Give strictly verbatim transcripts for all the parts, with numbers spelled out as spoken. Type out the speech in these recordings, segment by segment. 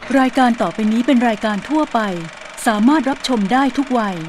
รายการต่อไปนี้เป็นรายการทั่วไปสามารถรับชมได้ทุกวัย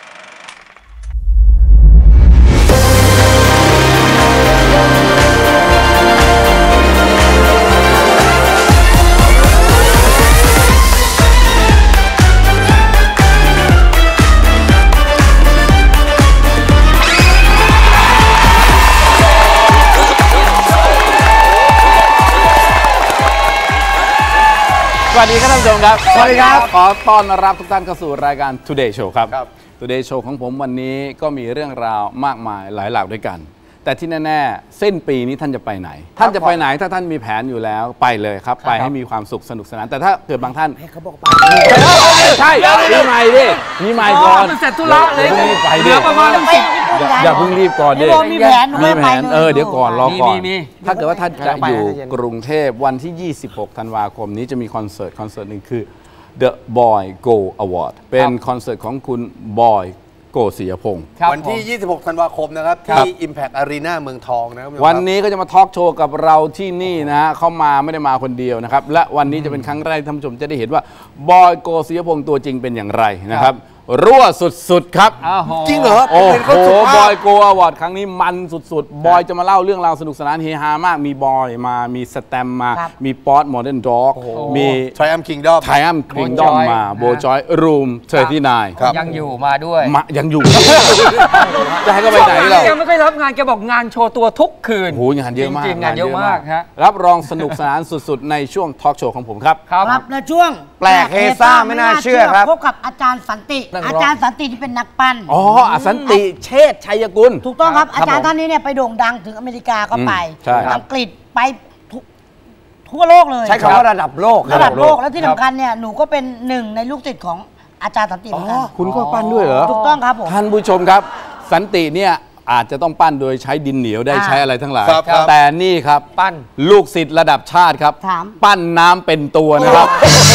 สวัสดีครับท่านผู้ชมครับสวัสดีครับขอต้อนรับทุกท่านเข้าสู่รายการ Today Show ครับ Today Show ของผมวันนี้ก็มีเรื่องราวมากมายหลายหลากด้วยกันแต่ที่แน่ๆสิ้นปีนี้ท่านจะไปไหนท่านจะไปไหนถ้าท่านมีแผนอยู่แล้วไปเลยครับไปให้มีความสุขสนุกสนานแต่ถ้าเกิดบางท่านให้เขาบอกไปใช่มีใหม่ดิมีใหม่ก่อนเสร็จธุระเลยไปดิประมาณสิบอย่าเพิ่งรีบก่อนดิมีแผนมีแผนเออเดี๋ยวก่อนรอก่อนถ้าเกิดว่าท่านจะอยู่กรุงเทพวันที่ยี่สิบหกธันวาคมนี้จะมีคอนเสิร์ตคอนเสิร์ตหนึ่งคือ The Boy Go Award เป็นคอนเสิร์ตของคุณบอยโกศิยพงศ์วันที่ยี่สิบหกธันวาคมนะครับที่ Impact Arena เมืองทองนะครับวันนี้ก็จะมาทอล์กโชว์กับเราที่นี่นะฮะเขามาไม่ได้มาคนเดียวนะครับและวันนี้จะเป็นครั้งแรกท่านผู้ชมจะได้เห็นว่าบอยโกศิยพงศ์ตัวจริงเป็นอย่างไรนะครับรั่วสุดๆครับจริงเหรอโอ้โหบอยโกอวอร์ดครั้งนี้มันสุดๆบอยจะมาเล่าเรื่องราวสนุกสนานเฮฮามากมีบอยมามีสแตมมามีป๊อตโมเดิร์นด็อกมี Triumph Kingdom Triumph Kingdom มาโบจอยรูมเทอร์ที่นายยังอยู่มาด้วยยังอยู่จะให้เขาไปไหนเรายังไม่เคยรับงานแกบอกงานโชว์ตัวทุกคืนโอ้โหงานเยอะมากจริงๆงานเยอะมากฮะรับรองสนุกสนานสุดๆในช่วงทอล์กโชว์ของผมครับครับในช่วงแปลกเฮซ่าไม่น่าเชื่อครับพบกับอาจารย์สันติอาจารย์สันติที่เป็นนักปั้นอ๋อสันติเชษชัยกุลถูกต้องครับอาจารย์ท่านนี้เนี่ยไปโด่งดังถึงอเมริกาก็ไปอังกฤษไปทั่วโลกเลยใช้คำว่าระดับโลกระดับโลกแล้วที่สำคัญเนี่ยหนูก็เป็นหนึ่งในลูกศิษย์ของอาจารย์สันติเหมือนกันคุณก็ปั้นด้วยเหรอถูกต้องครับผมท่านผู้ชมครับสันติเนี่ยอาจจะต้องปั้นโดยใช้ดินเหนียวได้ใช้อะไรทั้งหลายแต่นี่ครับปั้นลูกศิษย์ระดับชาติครับปั้นน้ำเป็นตัวนะครับ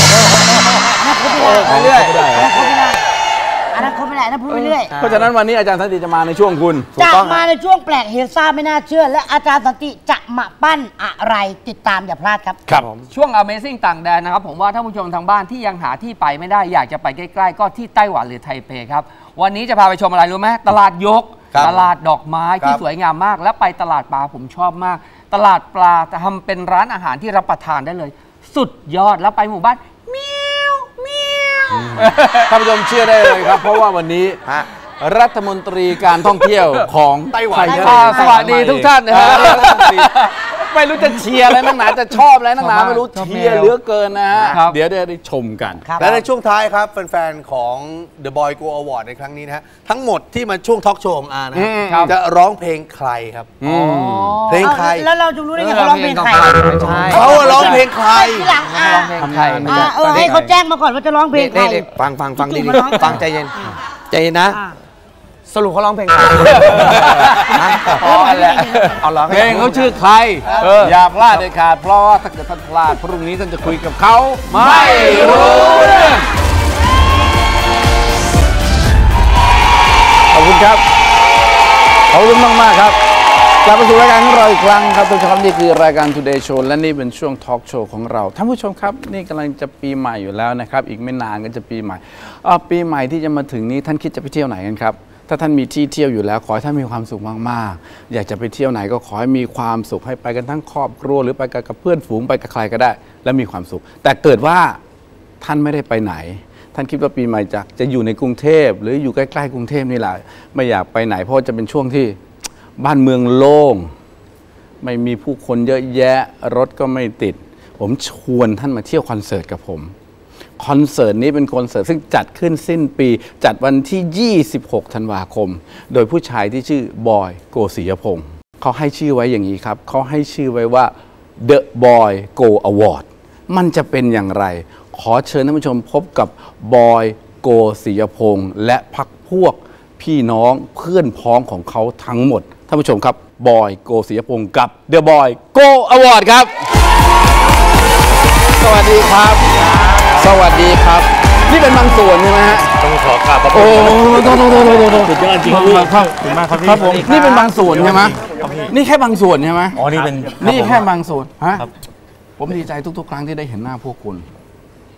ไม่ได้อันนั้นเขาไม่ได้นะพูดไปเรื่อยเพราะฉะนั้นวันนี้อาจารย์สันติจะมาในช่วงคุณจะมาในช่วงแปลกเฮซ่าไม่น่าเชื่อและอาจารย์สันติจะมาปั้นอะไรติดตามอย่าพลาดครับครับช่วง Amazing ต่างแดนนะครับผมว่าท่านผู้ชมทางบ้านที่ยังหาที่ไปไม่ได้อยากจะไปใกล้ๆก็ที่ไต้หวันหรือไทเปครับวันนี้จะพาไปชมอะไรรู้ไหมตลาดยกตลาดดอกไม้ที่สวยงามมากและไปตลาดปลาผมชอบมากตลาดปลาจะทำเป็นร้านอาหารที่รับประทานได้เลยสุดยอดแล้วไปหมู่บ้านเมียวเมียวท่านผู้ชมเชื่อได้เลยครับเพราะว่าวันนี้รัฐมนตรีการท่องเที่ยวของไต้หวันสวัสดีทุกท่านนะครับไม่รู้จะเชียร์อะไรนักหนาจะชอบอะไรนักหนาไม่รู้เชียร์เหลือเกินนะฮะเดี๋ยวได้ชมกันและในช่วงท้ายครับแฟนๆของ The Boy Go Award ในครั้งนี้นะฮะทั้งหมดที่มาช่วงทอล์กโชว์ของอานะจะร้องเพลงใครครับเพลงใครแล้วเราจะรู้ได้ไงเขาร้องเพลงใครเขาร้องเพลงใครทีหลังอ่ะเออให้เขาแจ้งมาก่อนว่าจะร้องเพลงใครฟังฟังฟังดีๆฟังใจเย็นใจเย็นนะสรุปเขาร้องเพลงใครเพลงเขาชื่อใครอย่าพลาดเด็ดขาดเพราะว่าถ้าเกิดท่านพลาดพรุ่งนี้ท่านจะคุยกับเขาไม่รู้เรื่องขอบคุณครับขอบคุณมากมากครับกลับมาสู่รายการของเราอีกครั้งครับทุกท่านนี่คือรายการ Today Show และนี่เป็นช่วงทอล์กโชว์ของเราท่านผู้ชมครับนี่กำลังจะปีใหม่อยู่แล้วนะครับอีกไม่นานก็จะปีใหม่ปีใหม่ที่จะมาถึงนี้ท่านคิดจะไปเที่ยวไหนกันครับถ้าท่านมีที่เที่ยวอยู่แล้วขอให้ท่านมีความสุขมากๆอยากจะไปเที่ยวไหนก็ขอให้มีความสุขให้ไปกันทั้งครอบครัวหรือไปกับเพื่อนฝูงไปกับใครก็ได้และมีความสุขแต่เกิดว่าท่านไม่ได้ไปไหนท่านคิดว่าปีใหม่จะจะอยู่ในกรุงเทพหรืออยู่ใกล้ๆกรุงเทพนี่แหละไม่อยากไปไหนเพราะจะเป็นช่วงที่บ้านเมืองโล่งไม่มีผู้คนเยอะแยะรถก็ไม่ติดผมชวนท่านมาเที่ยวคอนเสิร์ตกับผมคอนเสิร์ตนี้เป็นคอนเสิร์ตซึ่งจัดขึ้นสิ้นปีจัดวันที่ยี่สิบหกธันวาคมโดยผู้ชายที่ชื่อบอยโกศิยพงศ์เขาให้ชื่อไว้อย่างนี้ครับเขาให้ชื่อไว้ว่า The Boy Go Award มันจะเป็นอย่างไรขอเชิญท่านผู้ชมพบกับบอยโกศิยพงศ์และพรรคพวกพี่น้องเพื่อนพ้องของเขาทั้งหมดท่านผู้ชมครับบอยโกศิยพงศ์กับ The Boy Go Award ครับสวัสดีครับสวัสดีครับนี่เป็นบางส่วนใช่ไหมฮะต้องขอกราบขอบคุณโอ้โหโทษโทษโทษโทษโทษสุดยอดจริงครับขอบคุณมากครับครับผมนี่เป็นบางส่วนใช่ไหมนี่แค่บางส่วนใช่ไหมอ๋อนี่เป็นนี่แค่บางส่วนฮะผมดีใจทุกๆครั้งที่ได้เห็นหน้าพวกคุณ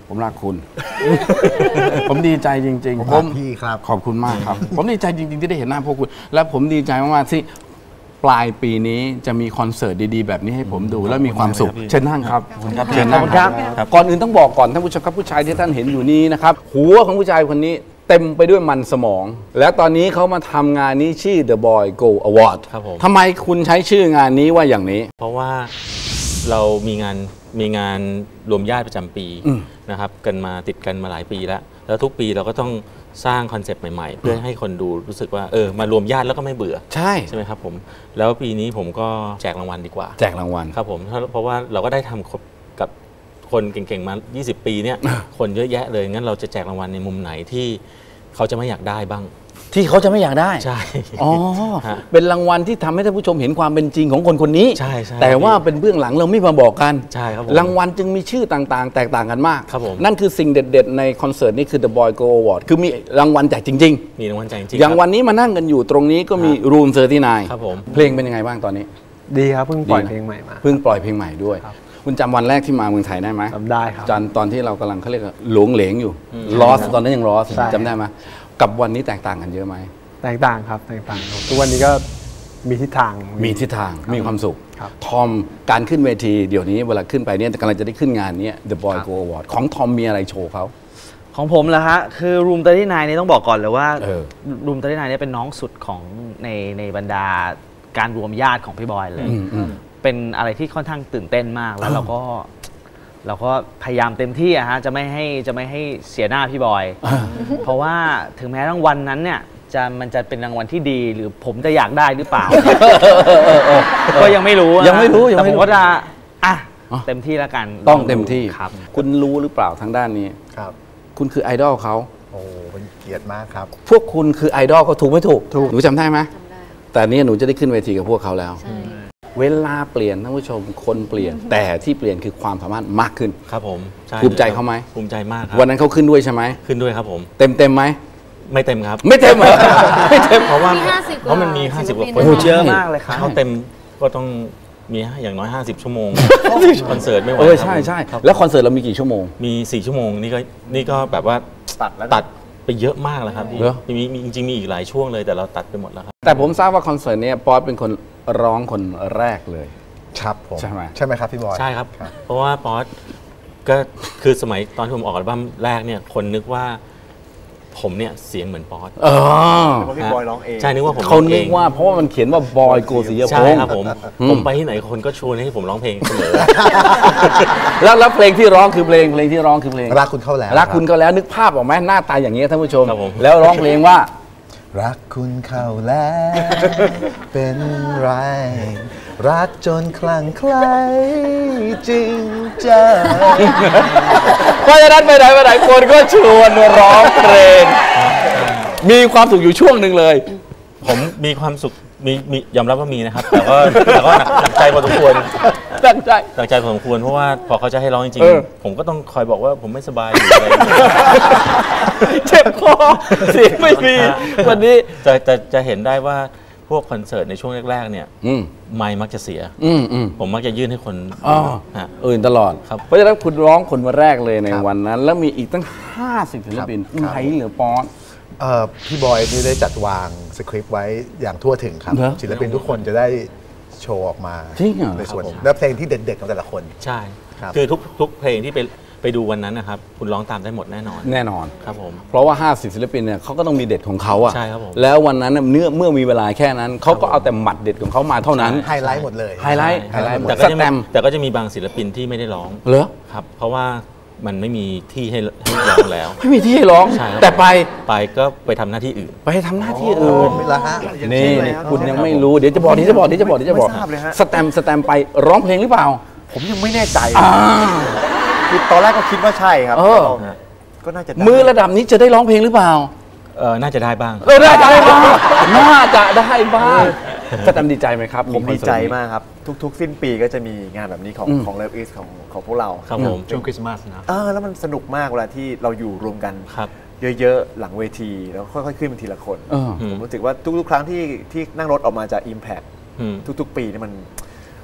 ผมรักคุณ ผมดีใจจริงๆผมพี่ครับขอบคุณมากครับ ผมดีใจจริงๆที่ได้เห็นหน้าพวกคุณ และผมดีใจมากๆที่ปลายปีนี้จะมีคอนเสิร์ตดีๆแบบนี้ให้ผมดูแล้วมีความสุขเชิญนั่งครับเชิญนั่งครับก่อนอื่นต้องบอกก่อนท่านผู้ชมครับผู้ชายที่ท่านเห็นอยู่นี้นะครับหัวของผู้ชายคนนี้เต็มไปด้วยมันสมอง แล้วตอนนี้เขามาทำงานนี้ชื่อ The Boy Go Award ครับผมทำไมคุณใช้ชื่องานนี้ว่าอย่างนี้เพราะว่าเรามีงานมีงานรวมญาติประจำปีนะครับกันมาติดกันมาหลายปีแล้วแล้วทุกปีเราก็ต้องสร้างคอนเซปต์ใหม่ๆเพื่อให้คนดูรู้สึกว่าเออมารวมญาติแล้วก็ไม่เบื่อใช่ใช่ไหมครับผมแล้วปีนี้ผมก็แจกรางวัลดีกว่าแจกรางวัลครับผมเพราะว่าเราก็ได้ทำกับคนเก่งๆมายี่สิบปีเนี่ยคนเยอะแยะเลยงั้นเราจะแจกรางวัลในมุมไหนที่เขาจะไม่อยากได้บ้างที่เขาจะไม่อยากได้ใช่อ๋อเป็นรางวัลที่ทำให้ท่านผู้ชมเห็นความเป็นจริงของคนคนนี้ใช่ใช่แต่ว่าเป็นเบื้องหลังเราไม่มาบอกกันใช่ครับรางวัลจึงมีชื่อต่างๆแตกต่างกันมากครับผมนั่นคือสิ่งเด็ดๆในคอนเสิร์ตนี้คือ The Boy Go Award คือมีรางวัลแจกจริงๆมีรางวัลแจกจริงอย่างวันนี้มานั่งกันอยู่ตรงนี้ก็มี Room สามสิบเก้าครับผมเพลงเป็นยังไงบ้างตอนนี้ดีครับเพิ่งปล่อยเพลงใหม่มาเพิ่งปล่อยเพลงใหม่ด้วยคุณจำวันแรกที่มาเมืองไทยได้ไหมจำได้ครับจำตอนที่เรากำลังเขาเรียกหลงเหลงอยู่ลอสตอนนั้นยังลอสจำได้ไหมกับวันนี้แตกต่างกันเยอะไหมแตกต่างครับแตกต่างทุกวันนี้ก็มีทิศทางมีทิศทางมีความสุขทอมการขึ้นเวทีเดี๋ยวนี้เวลาขึ้นไปเนี่ยกำลังจะได้ขึ้นงานนี้ The Boy Go Award ของทอมมีอะไรโชว์เขาของผมเหรอฮะคือรูมสามสิบเก้านี่ต้องบอกก่อนเลยว่ารูมสามสิบเก้านี่เป็นน้องสุดของในในบรรดาการรวมญาติของพี่บอยเลยเป็นอะไรที่ค่อนข้างตื่นเต้นมากแล้วเราก็เราก็พยายามเต็มที่อะฮะจะไม่ให้จะไม่ให้เสียหน้าพี่บอยเพราะว่าถึงแม้รางวัลนั้นเนี่ยจะมันจะเป็นรางวัลที่ดีหรือผมจะอยากได้หรือเปล่าก็ยังไม่รู้ยังไม่รู้แต่ผมก็จะอ่ะเต็มที่แล้วกันต้องเต็มที่ครับคุณรู้หรือเปล่าทางด้านนี้ครับคุณคือไอดอลเขาโอ้เป็นเกียรติมากครับพวกคุณคือไอดอลเขาถูกไม่ถูกถูกหนูจำได้ไหมแต่นี้หนูจะได้ขึ้นเวทีกับพวกเขาแล้วเวลาเปลี่ยนท่านผู้ชมคนเปลี่ยนแต่ที่เปลี่ยนคือความสามารถมากขึ้นครับผมภูมิใจเขาไหมภูมิใจมากครับวันนั้นเขาขึ้นด้วยใช่ไหมขึ้นด้วยครับผมเต็มเต็มไหมไม่เต็มครับไม่เต็มเหรอไม่เต็มเพราะว่าเพราะมันมีห้าสิบกว่าคนเยอะมากเลยครับเขาเต็มก็ต้องมีอย่างน้อยห้าสิบชั่วโมงคอนเสิร์ตไม่ไหวเออใช่ใช่แล้วคอนเสิร์ตเรามีกี่ชั่วโมงมีสี่ชั่วโมงนี่ก็นี่ก็แบบว่าตัดแล้วตัดไปเยอะมากแล้วครับมีมีจริงๆมีอีกหลายช่วงเลยแต่เราตัดไปหมดแล้วครับแต่ผมทราบว่าคอนเสิร์ตนี้ป๊อตเป็นคนร้องคนแรกเลยครับผมใช่ไหมใช่ไหมครับพี่บอยใช่ครับเพราะว่าป๊อตก็คือสมัยตอนที่ผมออกอัลบั้มแรกเนี่ยคนนึกว่าผมเนี่ยเสียงเหมือนป๊อตเออพี่บอยร้องเองใช่นึกว่าผมเขานึกว่าเพราะว่ามันเขียนว่าบอยโกศิยพงษ์ใช่ครับผมผมไปที่ไหนคนก็ชวนให้ผมร้องเพลงเสมอแล้วแล้วเพลงที่ร้องคือเพลงเพลงที่ร้องคือเพลงรักคุณเข้าแล้วรักคุณเข้าแล้วนึกภาพออกไหมหน้าตาอย่างนี้ท่านผู้ชมแล้วร้องเพลงว่ารักคุณเข้าแล้วเป็นไรรักจนคลั่งไคล้จริงจังเพราะฉะนั้นไปไหนไปไหนคนก็ชวนร้องเพลงมีความสุขอยู่ช่วงหนึ่งเลยผมมีความสุขมีมียอมรับว่ามีนะครับแต่ก็แต่ก็หนักหนักใจพอสมควรหนักใจหนักใจพอสมควรเพราะว่าพอเขาจะให้ร้องจริงๆผมก็ต้องคอยบอกว่าผมไม่สบายอยู่อะไรเจ็บคอเสียงไม่มีวันนี้จะจะจะเห็นได้ว่าพวกคอนเสิร์ตในช่วงแรกๆเนี่ยไมค์มักจะเสียผมมักจะยื่นให้คนอื่นตลอดเพราะฉะนั้นคุณร้องคนวันแรกเลยในวันนั้นแล้วมีอีกตั้งห้าสิบศิลปินไทยหรือป๊อตพี่บอยนี่ได้จัดวางสคริปต์ไว้อย่างทั่วถึงครับศิลปินทุกคนจะได้โชว์ออกมาในส่วนและเพลงที่เด็ดๆของแต่ละคนใช่คือทุกทุกเพลงที่ไปไปดูวันนั้นนะครับคุณร้องตามได้หมดแน่นอนแน่นอนครับผมเพราะว่าห้าสิบศิลปินเนี่ยเขาก็ต้องมีเด็ดของเขาอ่ะใช่ครับผมแล้ววันนั้นเนื้อเมื่อมีเวลาแค่นั้นเขาก็เอาแต่หมัดเด็ดของเขามาเท่านั้นไฮไลท์หมดเลยไฮไลท์ไฮไลท์แต่ก็จะแต่ก็จะมีบางศิลปินที่ไม่ได้ร้องเหรอครับเพราะว่ามันไม่มีที่ให้ให้ร้องแล้วไม่มีที่ให้ร้องแต่ไปไปก็ไปทำหน้าที่อื่นไปทำหน้าที่อื่นไม่ละฮะนี่คุณยังไม่รู้เดี๋ยวจะบอกเดี๋ยวจะบอกเดี๋ยวจะบอกเดี๋ยวจะบอกสแตมสแตมไปร้องเพลงหรือเปล่าผมยังไม่แน่ใจคือตอนแรกก็คิดว่าใช่ครับก็น่าจะมือระดับนี้จะได้ร้องเพลงหรือเปล่าเออน่าจะได้บ้างเออน่าจะได้บ้างน่าจะได้บ้างสแตมดีใจไหมครับผมดีใจมากครับทุกๆสิ้นปีก็จะมีงานแบบนี้ของของ Love Is ของของพวกเราครับผมช่วงคริสต์มาสนะเออแล้วมันสนุกมากเวลาที่เราอยู่รวมกันเยอะๆหลังเวทีแล้วค่อยๆขึ้นเป็นทีละคนผมรู้สึกว่าทุกๆครั้งที่ที่นั่งรถออกมาจาก Impact ทุกๆปีนี่มัน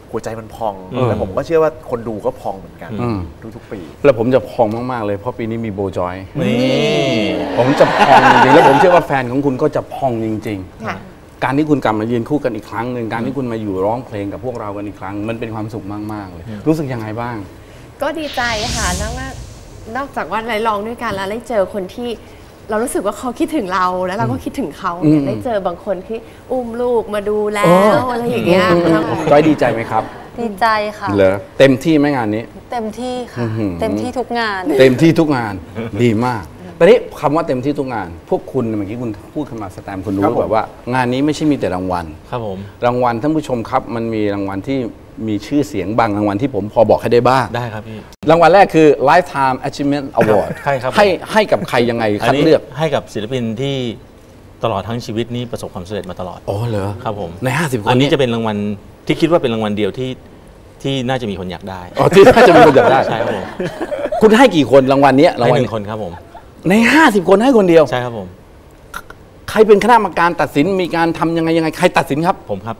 หัวใจมันพองแล้วผมก็เชื่อว่าคนดูก็พองเหมือนกันทุกๆปีแล้วผมจะพองมากๆเลยเพราะปีนี้มีโบจอยผมจะพองจริงๆแล้วผมเชื่อว่าแฟนของคุณก็จะพองจริงๆการที่คุณกลับมายืนคู่กันอีกครั้งหนึ่งการที่คุณมาอยู่ร้องเพลงกับพวกเรากันอีกครั้งมันเป็นความสุขมากๆเลยรู้สึกยังไงบ้างก็ดีใจค่ะนอกว่านอกจากว่าได้ร้องด้วยกันแล้วได้เจอคนที่เรารู้สึกว่าเขาคิดถึงเราแล้วเราก็คิดถึงเขาเนี่ยได้เจอบางคนที่อุ้มลูกมาดูแล้วอะไรอย่างเงี้ยจอยดีใจไหมครับดีใจค่ะเหรอเต็มที่ไหมงานนี้เต็มที่ค่ะเต็มที่ทุกงานเต็มที่ทุกงานดีมากตอนนี้คำว่าเต็มที่ทุกงานพวกคุณเมื่อกี้คุณพูดขึ้นมาสแตมคุณรู้แบบว่างานนี้ไม่ใช่มีแต่รางวัลครับผมรางวัลท่านผู้ชมครับมันมีรางวัลที่มีชื่อเสียงบางรางวัลที่ผมพอบอกให้ได้บ้างได้ครับพี่รางวัลแรกคือ Lifetime Achievement Award ใช่ครับให้ให้กับใครยังไงคัดเลือกให้กับศิลปินที่ตลอดทั้งชีวิตนี้ประสบความสำเร็จมาตลอดอ๋อเหรอครับผมในห้าสิบคนอันนี้จะเป็นรางวัลที่คิดว่าเป็นรางวัลเดียวที่ที่น่าจะมีคนอยากได้อ๋อที่น่าจะมีคนอยากได้ใช่ครับผมคุณให้กี่คนรางวัลนี้รางวัลหนึ่งคนครับผมในห้าสิบคนให้คนเดียวใช่ครับผมใครเป็นคณะกรรมการตัดสินมีการทำยังไงยังไงใครตัดสินครับผมครับ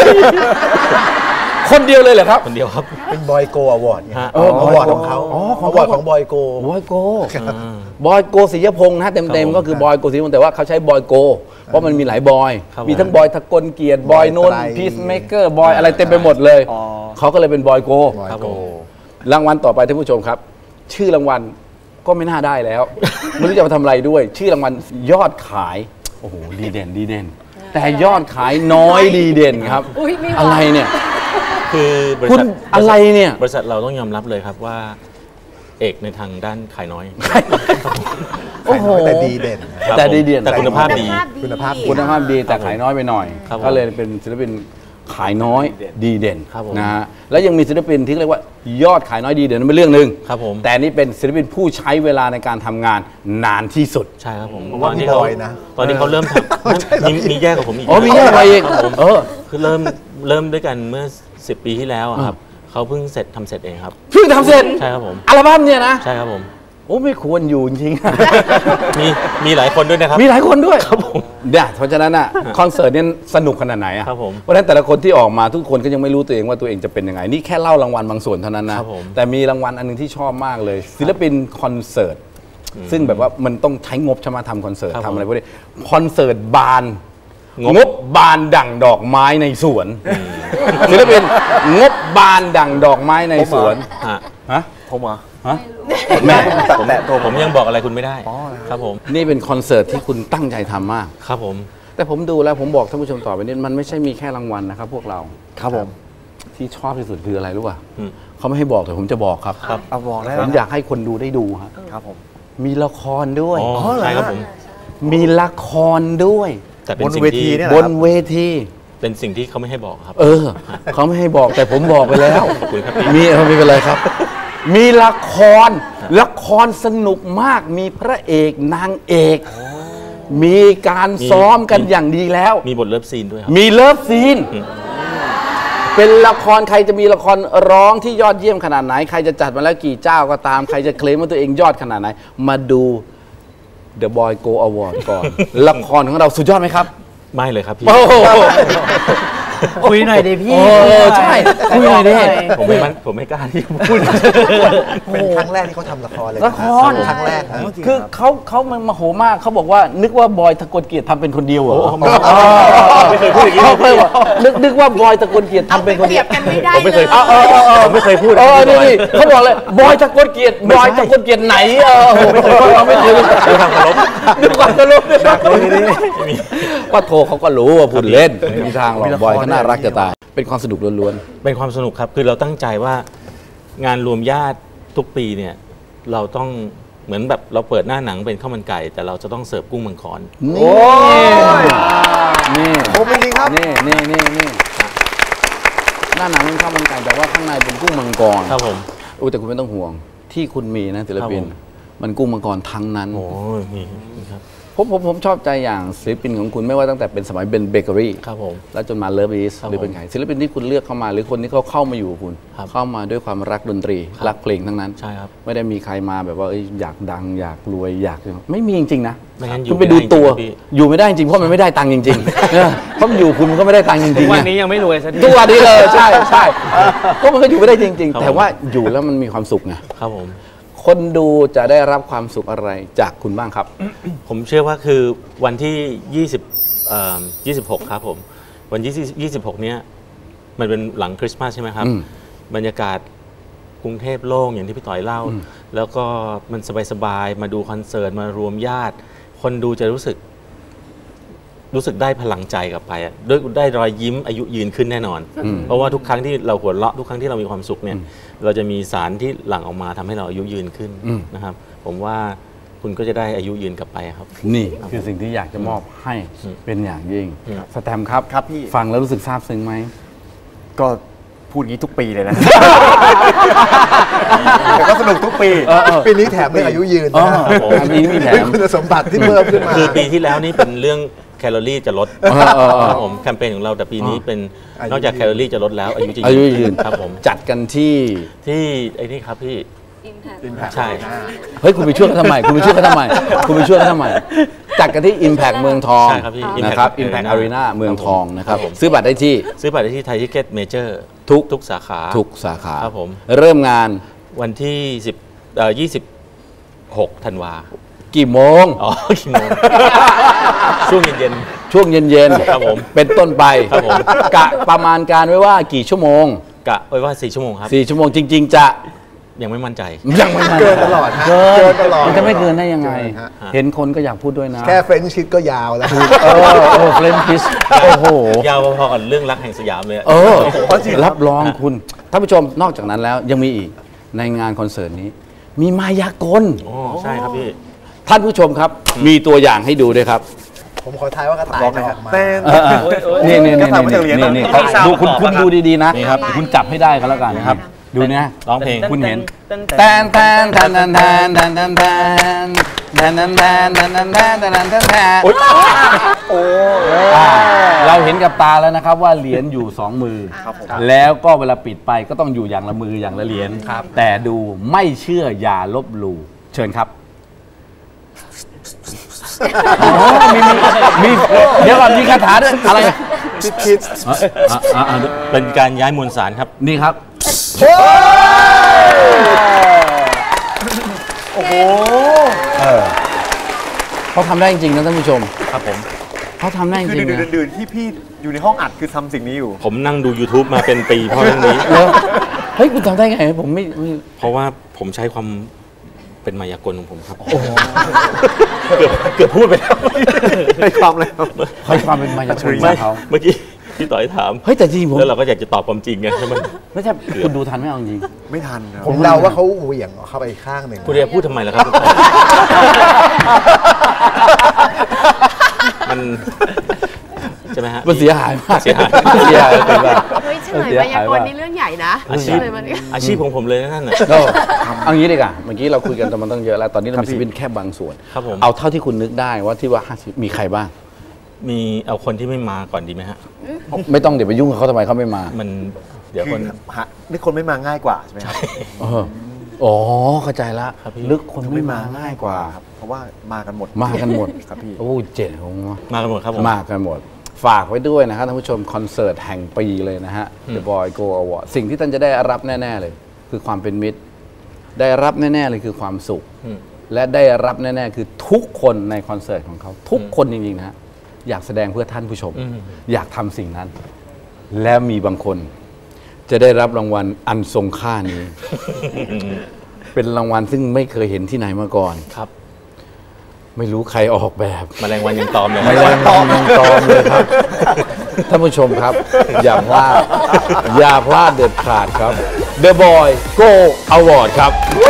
คนเดียวเลยเหรอครับคนเดียวครับเป็นบอยโกอวอร์ดเอออวอร์ดของเขาอ๋อของอวอร์ดของบอยโกบอยโกบอยโกศิยพงษ์นะเต็มๆก็คือบอยโกศิยพงษ์แต่ว่าเขาใช้บอยโกเพราะมันมีหลายบอยมีทั้งบอยทกลเกียรติบอยนนท์พีซเมเกอร์บอยอะไรเต็มไปหมดเลยเขาก็เลยเป็นบอยโกรางวัลต่อไปท่านผู้ชมครับชื่อรางวัลก็ไม่น่าได้แล้วไม่รู้จะมาทำอะไรด้วยชื่อรางวัลยอดขายโอ้โหดีเด่นดีเด่นแต่ยอดขายน้อยดีเด่นครับอะไรเนี่ยคือบริษัทอะไรเนี่ยบริษัทเราต้องยอมรับเลยครับว่าเอกในทางด้านขายน้อยโอ้โหแต่ดีเด่นแต่ดีเด่นแต่คุณภาพดีคุณภาพคุณภาพดีแต่ขายน้อยไปหน่อยก็เลยเป็นศิลปินขายน้อยดีเด่นนะฮะแล้วยังมีศิลปินที่เรียกว่ายอดขายน้อยดีเด่นนั่นเป็นเรื่องหนึ่งครับผมแต่นี่เป็นศิลปินผู้ใช้เวลาในการทำงานนานที่สุดใช่ครับผมตอนที่เขาตอนที่เขาเริ่มทำมีมีแย่กว่าผมอีกอ๋อมีแย่กว่าอีกเออคือเริ่มเริ่มด้วยกันเมื่อสิบปีที่แล้วครับเขาเพิ่งเสร็จทำเสร็จเองครับเพิ่งทำเสร็จใช่ครับผมอัลบั้มเนี่ยนะใช่ครับผมโอ้ไม่ควรอยู่จริงๆมีมีหลายคนด้วยนะครับมีหลายคนด้วยครับผมเนี่ยเพราะฉะนั้นอ่ะคอนเสิร์ตเนี่ยสนุกขนาดไหนอ่ะครับผมเพราะฉะนั้นแต่ละคนที่ออกมาทุกคนก็ยังไม่รู้ตัวเองว่าตัวเองจะเป็นยังไงนี่แค่เล่ารางวัลบางส่วนเท่านั้นนะแต่มีรางวัลอันนึงที่ชอบมากเลยศิลปินคอนเสิร์ตซึ่งแบบว่ามันต้องใช้งบใช่ไหมทำคอนเสิร์ตทำอะไรพวกนี้คอนเสิร์ตบานงบบานดั่งดอกไม้ในสวนศิลปินงบบานดั่งดอกไม้ในสวนฮะผมเหรอฮะแม่แต่ตัวผมยังบอกอะไรคุณไม่ได้ครับผมนี่เป็นคอนเสิร์ตที่คุณตั้งใจทำมากครับผมแต่ผมดูแล้วผมบอกท่านผู้ชมต่อไปนี้มันไม่ใช่มีแค่รางวัลนะครับพวกเราครับผมที่ชอบที่สุดคืออะไรรู้ป่ะเขาไม่ให้บอกแต่ผมจะบอกครับครับเอาบอกได้ผมอยากให้คนดูได้ดูครับครับผมมีละครด้วยอ๋อใช่ครับผมมีละครด้วยแต่เป็นสิ่งที่บนเวทีเป็นสิ่งที่เขาไม่ให้บอกครับเออเขาไม่ให้บอกแต่ผมบอกไปแล้วมีไม่เป็นไรครับมีละครละครสนุกมากมีพระเอกนางเอกมีการซ้อมกันอย่างดีแล้วมีบทเลิฟซีนด้วยครับมีเลิฟซีนเป็นละครใครจะมีละครร้องที่ยอดเยี่ยมขนาดไหนใครจะจัดมาแล้วกี่เจ้าก็ตามใครจะเคลมว่าตัวเองยอดขนาดไหนมาดู The Boy Go Award ก่อนละครของเราสุดยอดไหมครับไม่เลยครับพี่คุยหน่อยดิพี่ใช่คุยหน่อยดิผมไม่ผมไม่กล้าที่พูดเป็นครั้งแรกที่เขาทำละครเลยละครครั้งแรกคือเขาเขามันมโหมากเขาบอกว่านึกว่าบอยตะกลเกียรติทำเป็นคนเดียวเหรอไม่เคยพูดอย่างนี้เขาเคยบอกนึกนึกว่าบอยตะกลเกียรติทำเป็นคนเดียวผมไม่เคยผมไม่เคยพูดเออนี่เขาบอกเลยบอยตะกลเกียรติบอยตะกลเกียรติไหนเออไม่เคยเขาไม่เคยดูทางเคารพดูความเคารพว่าโทรเขาก็รู้ว่าพูดเล่นมีทางหรอกบอยเขาน่ารักจะตายเป็นความสนุกล้วนๆเป็นความสนุกครับคือเราตั้งใจว่างานรวมญาติทุกปีเนี่ยเราต้องเหมือนแบบเราเปิดหน้าหนังเป็นข้าวมันไก่แต่เราจะต้องเสิร์ฟกุ้งมังกรโอ้ยนี่โอ้เป็นจริงครับนี่นี่นี่นี่หน้าหนังเป็นข้าวมันไก่แต่ว่าข้างในเป็นกุ้งมังกรครับผมอุ้ยแต่คุณไม่ต้องห่วงที่คุณมีนะศิลปินมันกุ้งมังกรทั้งนั้นโอ้ยนี่ครับผมผมผมชอบใจอย่างศิลปินของคุณไม่ว่าตั้งแต่เป็นสมัยเป็นเบเกอรี่ครับผมแล้วจนมาเลิฟอีสหรือเป็นใครศิลปินที่คุณเลือกเข้ามาหรือคนที่เขาเข้ามาอยู่กับคุณเข้ามาด้วยความรักดนตรีรักเพลงทั้งนั้นใช่ครับไม่ได้มีใครมาแบบว่าอยากดังอยากรวยอยากไม่มีจริงๆนะไม่งั้นอยู่คุณไปดูตัวอยู่ไม่ได้จริงเพราะมันไม่ได้ตังค์จริงๆเพราะมันอยู่คุณมันก็ไม่ได้ตังค์จริงๆทุกวันนี้ยังไม่รวยสักทีทุกวันนี้เลยใช่ใช่เพราะมันก็อยู่ไม่ได้จริงๆแต่ว่าอยู่แล้วมันมีความสุขไงครับผมคนดูจะได้รับความสุขอะไรจากคุณบ้างครับผมเชื่อว่าคือวันที่ยี่สิบเอ่อยี่สิบหกครับผมวันที่ยี่สิบหกเนี้ยมันเป็นหลังคริสต์มาสใช่ไหมครับบรรยากาศกรุงเทพโล่งอย่างที่พี่ต่อยเล่าแล้วก็มันสบายๆมาดูคอนเสิร์ตมารวมญาติคนดูจะรู้สึกรู้สึกได้พลังใจกลับไปด้วยได้รอยยิ้มอายุยืนขึ้นแน่นอนเพราะว่าทุกครั้งที่เราหัวเราะทุกครั้งที่เรามีความสุขเนี่ยเราจะมีสารที่หลั่งออกมาทำให้เราอายุยืนขึ้นนะครับผมว่าคุณก็จะได้อายุยืนกลับไปครับนี่คือสิ่งที่อยากจะมอบให้เป็นอย่างยิ่งสแตมป์ครับครับพี่ฟังแล้วรู้สึกซาบซึ้งไหมก็พูดงี้ทุกปีเลยนะแต่ก็สนุกทุกปีปีนี้แถมเรื่องอายุยืนนะปีนี้มีแถมคุณสมบัติที่เพิ่มขึ้นมาคือปีที่แล้วนี่เป็นเรื่องแคลอรี่จะลดครับผมแคมเปญของเราแต่ปีนี้เป็นนอกจากแคลอรี่จะลดแล้วอายุจะยืนครับผมจัดกันที่ที่ไอ้นี่ครับพี่ใช่เฮ้ยคุณไปช่วยเขาทำไมคุณไปช่วยเขาทำไมคุณไปช่วยเขาทำไมจัดกันที่ Impact เมืองทองนะครับ Impact Arena เมืองทองนะครับซื้อบัตรได้ที่ซื้อบัตรได้ที่ไทยทิเก็ตเมเจอร์ทุกทุกสาขาทุกสาขาครับผมเริ่มงานวันที่สิบเอ่อยี่สิบหกธันวากี่โมงอ๋อกี่โมงช่วงเย็นๆช่วงเย็นๆครับผมเป็นต้นไปครับผมกะประมาณการไว้ว่ากี่ชั่วโมงกะไว้ว่าสี่ชั่วโมงครับสี่ชั่วโมงจริงๆจะยังไม่มั่นใจยังไม่มั่นใจเกินตลอดเกินตลอดมันจะไม่เกินได้ยังไงเห็นคนก็อยากพูดด้วยนะแค่เฟรนช์คิสก็ยาวแล้วเออเฟรนช์คิสโอ้โหยาวพอๆกับเรื่องรักแห่งสยามเลยเออรับรองคุณท่านผู้ชมนอกจากนั้นแล้วยังมีอีกในงานคอนเสิร์ตนี้มีมายากลอ๋อใช่ครับพี่ท่านผู้ชมครับมีตัวอย่างให้ดูด้วยครับผมขอทายว่ากระต่ายจะออกมานี่นี่นี่นี่นี่ดูคุณคุณดูดีๆนะคุณจับให้ได้ก็แล้วกันนะครับดูเนี่ยร้องเพลงคุณเห็นแทนแทนแทนแทนแทนแทนแทนแทนแทนแทนแทนแทนแทนแทนแทนแทนแทนแทนโอ้เราเห็นกับตาแล้วนะครับว่าเหรียญอยู่สองมือแล้วก็เวลาปิดไปก็ต้องอยู่อย่างละมืออย่างละเหรียญแต่ดูไม่เชื่ออย่าลบหลู่เชิญครับมีมีเดี๋ยวก่อนมีคาถาด้วยอะไรคิดคิดเป็นการย้ายมวลสารครับนี่ครับโอ้โหเขาทำได้จริงๆนะท่านผู้ชมครับผมเขาทำได้จริงๆคือดื่นๆที่พี่อยู่ในห้องอัดคือทำสิ่งนี้อยู่ผมนั่งดู YouTube มาเป็นปีเพราะเรื่องนี้เฮ้ยคุณทำได้ไงผมไม่เพราะว่าผมใช้ความเป็นมายากลของผมครับเกือบเกือบพูดไปแล้วให้ความเลยให้ความเป็นมายากลเขาเมื่อกี้พี่ต่อยถามเฮ้ยแต่จริงผมแล้วเราก็อยากจะตอบความจริงไงใช่ไหมไม่ใช่คุณดูทันไหมเอาจริงไม่ทันผมเดาว่าเขาเหวี่ยงเข้าไปข้างหนึ่งคุณจะพูดทำไมล่ะครับมันใช่ไหมฮะมันเสียหายมากเสียหายเสียหายเฮ้ยเฉลยมายากลนี่เรื่องใหญ่นะอาชีพอาชีพของผมเลยนั่นน่ะเอางี้ดีกว่าเมื่อกี้เราคุยกันแต่มันต้องเยอะแล้วตอนนี้เรามีศิลปินแค่บางส่วนเอาเท่าที่คุณนึกได้ว่าที่ว่ามีใครบ้างมีเอาคนที่ไม่มาก่อนดีไหมฮะไม่ต้องเดี๋ยวไปยุ่งกับเขาทำไมเขาไม่มามันเดี๋ยวคนนี่คนไม่มาง่ายกว่าใช่ไหมครับอ๋อเข้าใจละลึกคนไม่มาง่ายกว่าเพราะว่ามากันหมดมากันหมดครับพี่โอ้เจ๋งมากันหมดครับมากันหมดฝากไว้ด้วยนะครับท่านผู้ชมคอนเสิร์ตแห่งปีเลยนะฮะ The Boy Go Award สิ่งที่ท่านจะได้รับแน่ๆเลยคือความเป็นมิตรได้รับแน่ๆเลยคือความสุขและได้รับแน่ๆคือทุกคนในคอนเสิร์ตของเขาทุกคนจริงๆนะฮะอยากแสดงเพื่อท่านผู้ชมอยากทำสิ่งนั้นและมีบางคนจะได้รับรางวัลอันทรงค่านี้ เป็นรางวัลซึ่งไม่เคยเห็นที่ไหนมาก่อนครับไม่รู้ใครออกแบบแมลงวันยังตอมเลยแมลงวันยังตอมเลยครับท่านผู้ชมครับอย่าพลาดอย่าพลาดเด็ดขาดครับ The Boy Go Award ครับ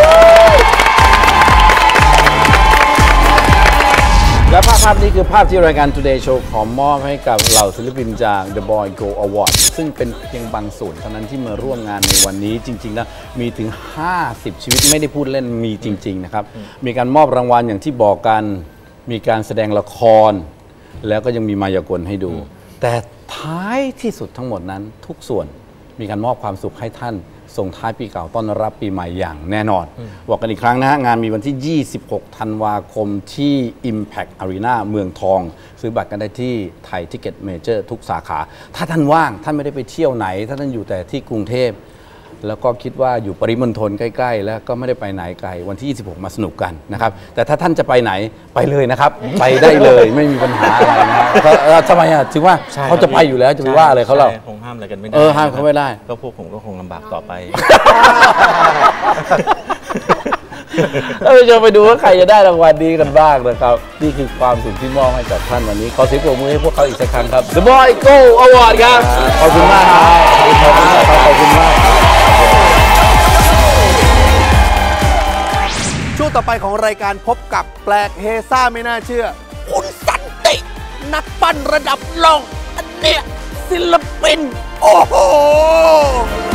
และภาพภาพนี้คือภาพที่รายการ Today Show ขอมอบให้กับเหล่าศิลปินจาก The Boy Go Award ซึ่งเป็นเพียงบางส่วนเท่านั้นที่มาร่วมงานในวันนี้จริงๆแล้วมีถึงห้าสิบชีวิตไม่ได้พูดเล่นมีจริงๆนะครับมีการมอบรางวัลอย่างที่บอกกันมีการแสดงละคร แล้วก็ยังมีมายากลให้ดู แต่ท้ายที่สุดทั้งหมดนั้นทุกส่วนมีการมอบความสุขให้ท่านส่งท้ายปีเก่าต้อนรับปีใหม่อย่างแน่นอนบอกกันอีกครั้งนะฮะงานมีวันที่ยี่สิบหกธันวาคมที่ Impact Arena เมืองทองซื้อบัตรกันได้ที่ไทยทิกเก็ตเมเจอร์ทุกสาขา ถ้าท่านว่างท่านไม่ได้ไปเที่ยวไหนถ้าท่านอยู่แต่ที่กรุงเทพแล้วก็คิดว่าอยู่ปริมณฑลใกล้ๆแล้วก็ไม่ได้ไปไหนไกลวันที่ยี่สิบหกมาสนุกกันนะครับแต่ถ้าท่านจะไปไหนไปเลยนะครับ ไปได้เลยไม่มีปัญหาอะไรนะทำไมอ่ะถือว่าเขาจะไปอยู่แล้วจะไปว่าอะไรเขาเราคงห้ามอะไรกันไม่ได้เออห้ามเขาไม่ได้ก็พวกผมก็คงลำบากต่อไปเราจะไปดูว่าใครจะได้รางวัลนี้กันบ้างนะครับนี่คือความสุขที่มอบให้กับท่านวันนี้ขอเสียงปรบมือให้พวกเขาอีกสักครั้งครับ The Boy Go Award ครับขอบคุณมากครับขอบคุณมากขอบคุณมากช่วงต่อไปของรายการพบกับแปลกเฮซ่าไม่น่าเชื่อคุณสันตินักปั้นระดับโลกอันเนี้ยศิลปินโอ้โห